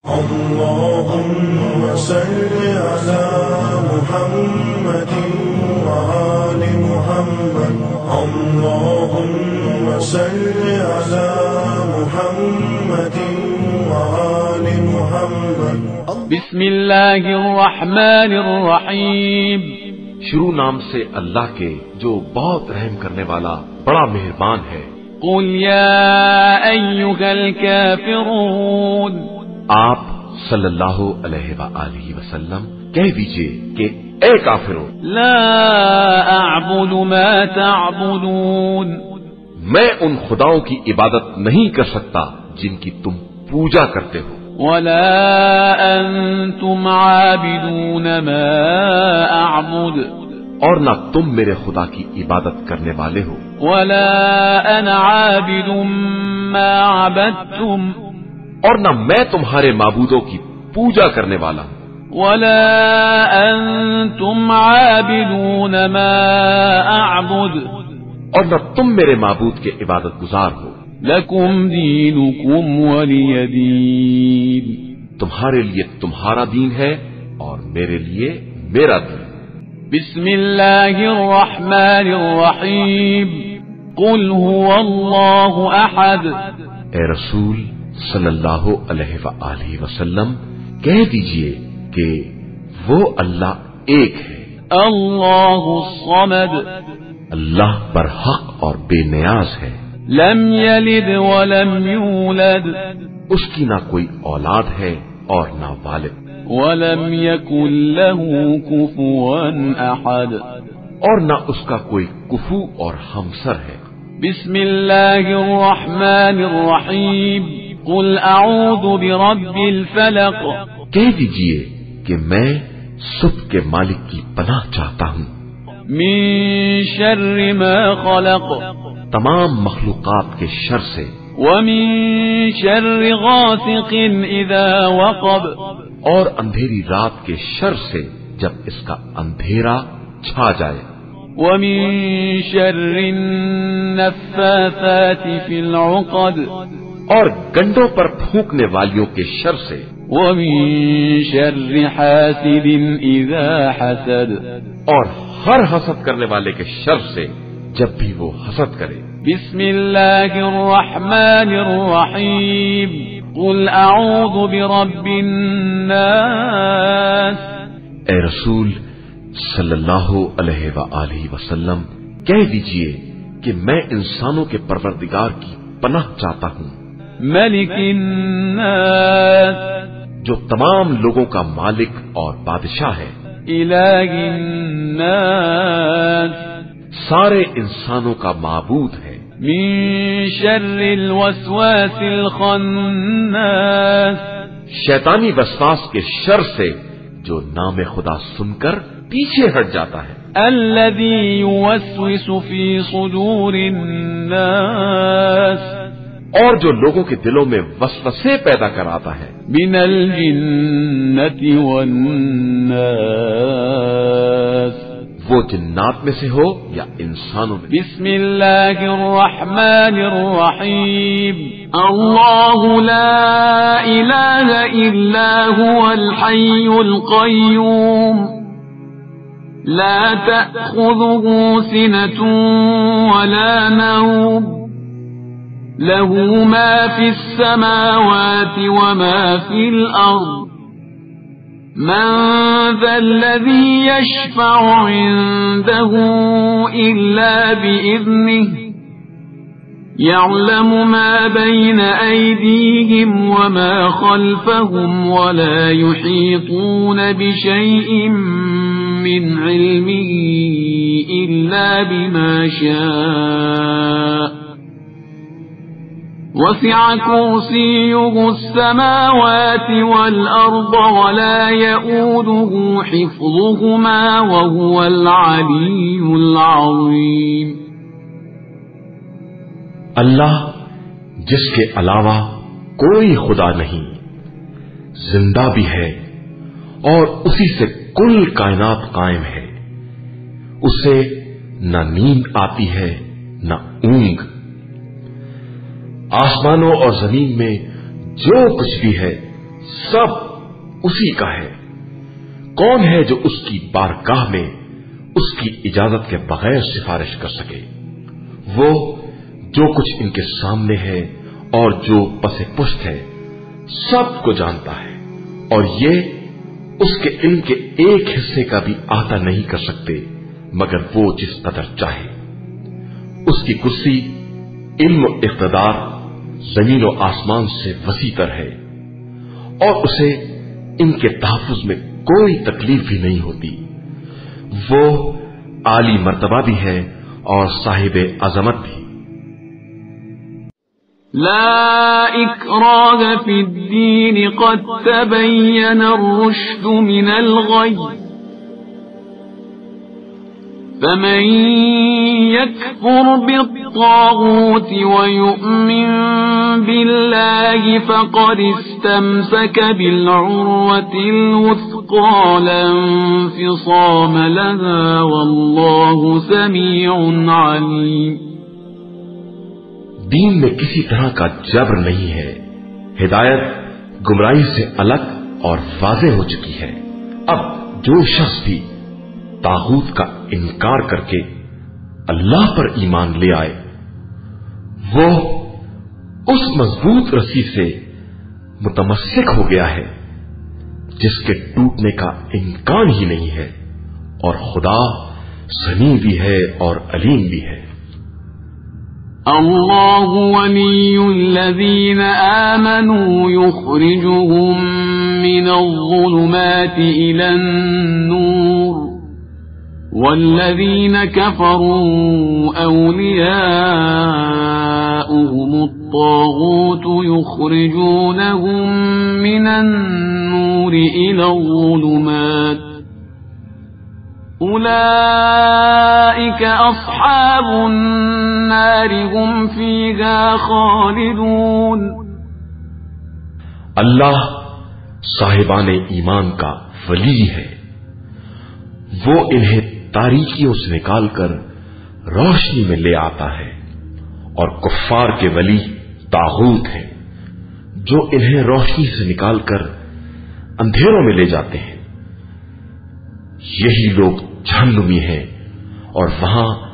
اللهم صل على محمد وآل محمد اللهم صل على محمد وآل محمد بسم اللہ الرحمن الرحیم۔ شروع نام سے اللہ کے جو بہت رحم کرنے والا بڑا مہربان ہے۔ قل یا ایھا الکافرون، آپ صلی اللہ علیہ وآلہ وسلم کہہ دیجئے کہ اے کافروں، لا اعبد ما تعبدون، میں ان خداؤں کی عبادت نہیں کر سکتا جن کی تم پوجا کرتے ہو، ولا انتم عابدون ما اعبد، اور نہ تم میرے خدا کی عبادت کرنے والے ہو، ولا انا عابد ما عبدتم، اور نہ میں تمہارے معبودوں کی پوجا کرنے والا ہوں، ولا انتم عابدون ما اعبد، اور نہ تم میرے معبود کے عبادت گزار ہو، لکم دینکم ولی دین، تمہارے لیے تمہارا دین ہے اور میرے لیے میرا دین۔ بسم اللہ الرحمن الرحیم، قل هو اللہ احد، اے رسول صلی اللہ علیہ وآلہ وسلم کہہ دیجئے کہ وہ اللہ ایک ہے، اللہ الصمد، اللہ برحق اور بے نیاز ہے، لم یلد ولم یولد، اس کی نہ کوئی اولاد ہے اور نہ والد، ولم یکن له کفوا احد، اور نہ اس کا کوئی کفو اور ہمسر ہے۔ بسم اللہ الرحمن الرحیم، قل اعوذ برب الفلق، کہہ دیجئے کہ میں صبح کے مالک کی پناہ چاہتا ہوں، من شر ما خلق، تمام مخلوقات کے شر سے، ومن شر غاسق اذا وقب، اور اندھیری رات کے شر سے جب اس کا اندھیرا چھا جائے، ومن شر النفاثات في العقد، اور گنڈوں پر پھونکنے والیوں کے شر سے، ومن شر حاسد اذا حسد، اور ہر حسد کرنے والے کے شر سے جب بھی وہ حسد کرے۔ بسم اللہ الرحمن الرحیم، قل اعوذ برب الناس، اے رسول صلی اللہ علیہ وآلہ وسلم کہہ دیجئے کہ میں انسانوں کے پروردگار کی پناہ چاہتا ہوں، ملک الناس، جو تمام لوگوں کا مالک اور بادشاہ ہے، الہ الناس، سارے انسانوں کا معبود ہے، من شر الوسواس الخناس، شیطانی وسواس کے شر سے جو نام خدا سن کر پیچھے ہٹ جاتا ہے، الذي يوسوس في صدور الناس، اور جو لوگوں کے دلوں میں وسوسے پیدا کراتا ہے، من الجنة والناس، وہ جنات میں سے ہو یا انسانوں میں۔ بسم اللہ الرحمن الرحیم، اللہ لا الہ الا هو الحی القیوم، لا تأخذه سنة ولا نوم، له ما في السماوات وما في الأرض، من ذا الذي يشفع عنده إلا بإذنه، يعلم ما بين أيديهم وما خلفهم ولا يحيطون بشيء من علمه إلا بما شاء، وسع كرسيه السماوات والأرض ولا يؤوده حفظهما وهو العلي العظيم۔ اللہ جس کے علاوہ کوئی خدا نہیں، زندہ بھی ہے اور اسی سے کل کائنات قائم ہے، اسے نہ نیند آتی ہے نہ اونگ، آسمانوں اور زمین میں جو کچھ بھی ہے सब उसी का है। कौन है जो उसकी बारगाह में उसकी इजाजत के बगैर सिफारिश कर सके? वो जो कुछ इनके सामने है और जो पसे पुष्ट है सब को जानता है, और ये उसके इल्म के एक हिस्से का भी अहता नहीं कर सकते मगर वो जिस कदर चाहे। उसकी कुर्सी इल्म इख्तिदार जमीन और आसमान से वसीतर है, और उसे इनके तहफ्फुज में कोई तकलीफ भी नहीं होती। वो आली मर्तबा भी है और साहिब अजमत भी। لا إكراه في الدين قد تبين الرشد من الغي فمن يكفر بالطاغوت ويؤمن بالله فقد استمسك بالعروة الوثقى لا انفصام لها والله سميع عليم۔ دین میں کسی طرح کا جبر نہیں ہے، ہدایت گمراہی سے الگ اور واضح ہو چکی ہے۔ اب جو شخص بھی طاغوت کا انکار کر کے اللہ پر ایمان لے آئے وہ اس مضبوط رسی سے متمسک ہو گیا ہے جس کے ٹوٹنے کا امکان ہی نہیں ہے، اور خدا سمیع بھی ہے اور علیم بھی ہے۔ الله ولي الذين آمنوا يخرجهم من الظلمات إلى النور والذين كفروا أولياؤهم الطاغوت يخرجونهم من النور إلى الظلمات أولئك أصحاب النار هم فيها خالدون۔ اللہ صاحبان ایمان کا ولی ہے، وہ انہیں تاریکیوں سے نکال کر روشنی میں لے آتا ہے، اور کفار کے ولی طاغوت ہیں جو انہیں روشنی سے نکال کر اندھیروں میں لے جاتے ہیں۔ یہی لوگ جہنمی ہیں اور وہاں